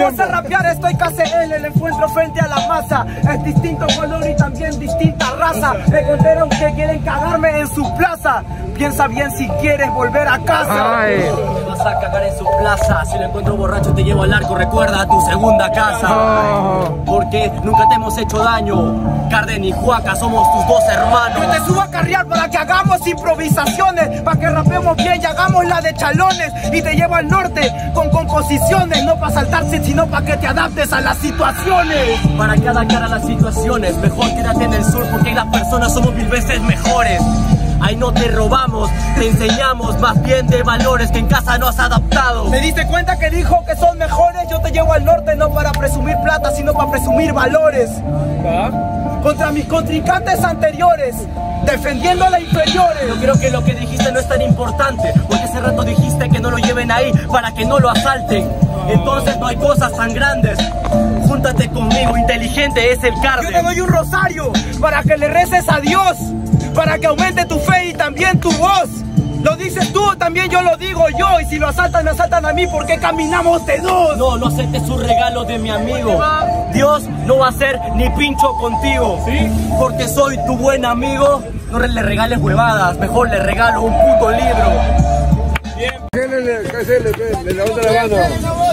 Vamos a rapear, estoy KCL, el encuentro frente a la masa. Es distinto color y también distinta raza. Encontraron que quieren cagarme en su plaza. Piensa bien si quieres volver a casa. Ay. Me vas a cagar en su plaza. Si lo encuentro borracho te llevo al arco. Recuerda tu segunda casa. Porque nunca te hemos hecho daño. Carden y Juaca somos tus dos hermanos. Yo te subo a carrear para que hagamos improvisaciones, para que rapeemos bien y hagamos la de chalones. Y te llevo al norte con composiciones, no para saltarse sino para que te adaptes a las situaciones. Para que adaptar a las situaciones, mejor quédate en el sur porque ahí las personas somos 1000 veces mejores. Ahí no te robamos, te enseñamos más bien de valores que en casa no has adaptado. ¿Me diste cuenta que dijo que son mejores? Yo te llevo al norte no para presumir plata, sino para presumir valores. Contra mis contrincantes anteriores, defendiendo a las inferiores. Yo creo que lo que dijiste no es tan importante, porque hace rato dijiste que no lo lleven ahí para que no lo asalten. Entonces no hay cosas tan grandes. Júntate conmigo, inteligente es el Carden. Yo te doy un rosario para que le reces a Dios, para que aumente tu fe y también tu voz. Lo dices tú, también yo lo digo yo. Y si lo asaltan, me asaltan a mí, porque caminamos de dos. No aceptes su regalo de mi amigo. Dios no va a hacer ni pincho contigo. ¿Sí? Porque soy tu buen amigo. No le regales huevadas, mejor le regalo un puto libro. Bien. Le levanta la mano.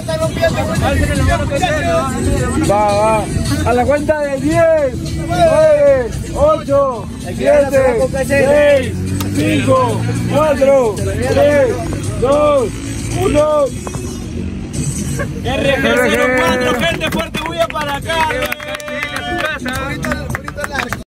Va. A la cuenta de 10, 9, 8, 7, 6, 5, 4, 3, 2, 1. RG04, gente fuerte, bulla para acá.